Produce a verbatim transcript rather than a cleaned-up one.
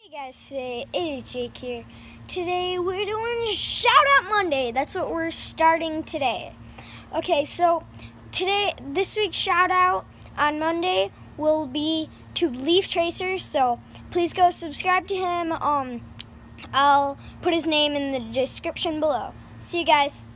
Hey guys, today it is Jake here. Today we're doing Shout Out Monday. That's what we're starting today. Okay, so today, this week's shout out on Monday will be to Leaf Tracer. So please go subscribe to him. Um, I'll put his name in the description below. See you guys.